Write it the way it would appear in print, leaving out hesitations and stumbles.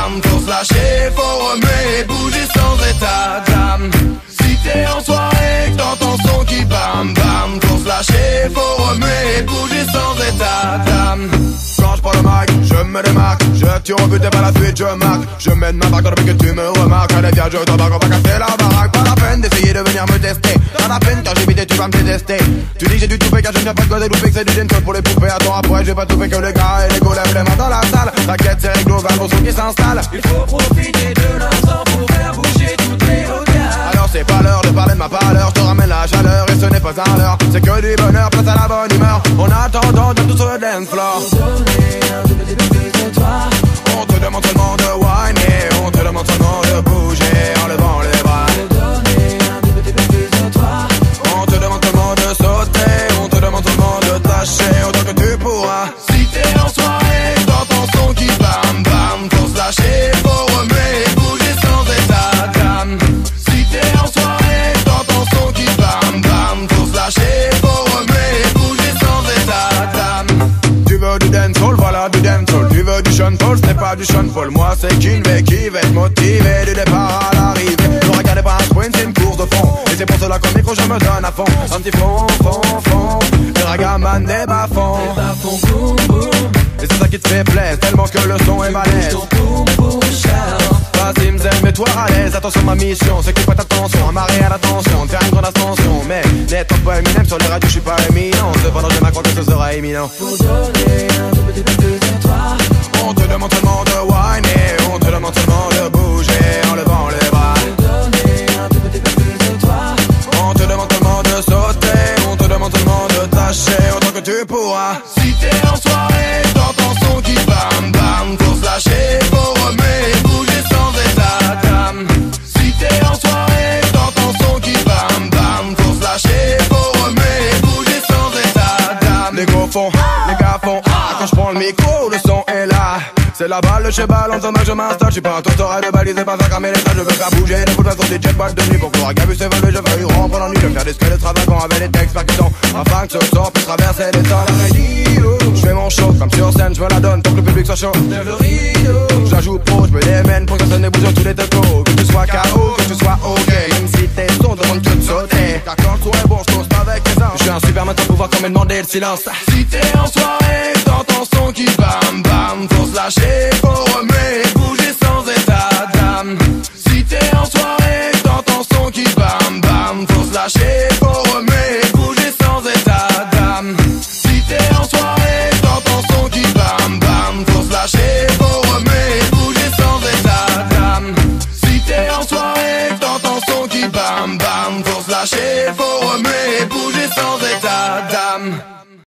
bam. Faut se lâcher, faut remuer, bouger sans état d'âme. Si t'es en soirée, que t'entends son qui bam bam. Faut se lâcher, faut remuer, bouger sans état d'âme. Quand je prends le mic, je me démarque. Je tire au but et par la suite je marque. Je mène ma barque dans le but que tu me remarques. Allez viens, je t'embarque, on va casser la baraque. Pas la peine d'essayer de venir me tester. Pas la peine car j'ai vite et tu vas me détester. Tu dis que j'ai du tout fait car je viens pas de quoi délouper. Que c'est du dancehall pour les poupées. Attends après j'ai pas tout fait que les gars et les go lèvent les mains dans la salle. T'inquiète c'est réglo, va le son qui s'installe. Il faut profiter de l'instant pour faire bouger toutes les regards. Alors c'est pas l'heure de parler de ma pâleur. Je te ramène la chaleur et ce n'est pas un leurre. C'est que du bonheur, place à la bonne humeur. En attendant de tout sur le dance floor. On te demande seulement de whiner, on te demande seulement de bouger en levant les bras. On te demande seulement de sauter, on te demande seulement de tâcher autant que tu pourras. Si t'es en soirée, t'entends son qui bam bam. Faut se lâcher, faut remuer, bouger sans état d'âme. Si t'es en soirée, t'entends son qui bam bam. Faut se lâcher, faut remuer, bouger sans état d'âme. Tu veux du dancehall, voilà du dancehall. Tu veux du Sean Paul, ce n'est pas du Sean Paul. Moi c'est Kinvey qui va être motivé du départ à l'arrivée. Ne regardez pas un sprint, c'est une course de fond. Et c'est pour cela qu'au micro je me donne à fond. Un petit fond, le ragaman des bas-fonds. Et c'est ça qui te fait plaisir, tellement que le son est balèze. Vas-y m'aime, mets-toi à l'aise. Attention ma mission, c'est que prête attention à marrer à l'attention, de faire une grande ascension. Mais n'étant pas Eminem sur les radios, je suis pas éminent. Cependant je m'accrois que ce sera éminent. Faut donner un tout petit peu plus de toi. On te demande seulement de whiner, on te demande seulement de bouger en levant les bras. Faut donner un tout petit peu plus de toi. On te demande seulement de sauter, on te demande seulement de tâcher autant que tu pourras. Si t'es en soirée, t'entends son qui bam bam. Faut se lâcher, faut remuer, bouger sans état d'âme. Si t'es en soirée, t'entends son qui bam bam. Faut se lâcher, faut remuer, bouger sans état d'âme. Les gros font, les gars font ah. Quand je prends le micro, le son est là. C'est la balle de chez balle, en que je m'installe. Je suis pas un totorat de baliser, pas faire cramer les tas. Je veux faire bouger les bouts de façon des jetpacks de nuit. Pour que le regard puisse s'évaluer, je veux y rentrer l'ennui. Je veux faire des squelettes extravagants avec des textes percutants. Afin que ce son puisse traverser les temps. Je fais mon show, comme sur scène, je me la donne pour que le public soit chaud. Lève le rideau, j'ajoute pro, je me démène pour que ça ne bouge sur tous les tacos. Que tu sois KO, que tu sois OK. Même si tes sons demandent que de sauter. Car quand le son est bon, je pose pas avec les uns. Je suis un superman sans pouvoir quand même demander le silence. Si t'es en soirée, t'entends son qui bam bam. Faut se lâcher, faut remuer, bouger sans état d'âme. Si t'es en soirée, t'entends son qui bam bam. Faut se lâcher, faut remuer, bouger sans état d'âme. Si t'es en soirée, t'entends son qui bam bam. Faut se lâcher, faut remuer, bouger sans état d'âme. Si t'es en soirée, t'entends son qui bam bam. Faut se lâcher, faut remuer, bouger sans état d'âme.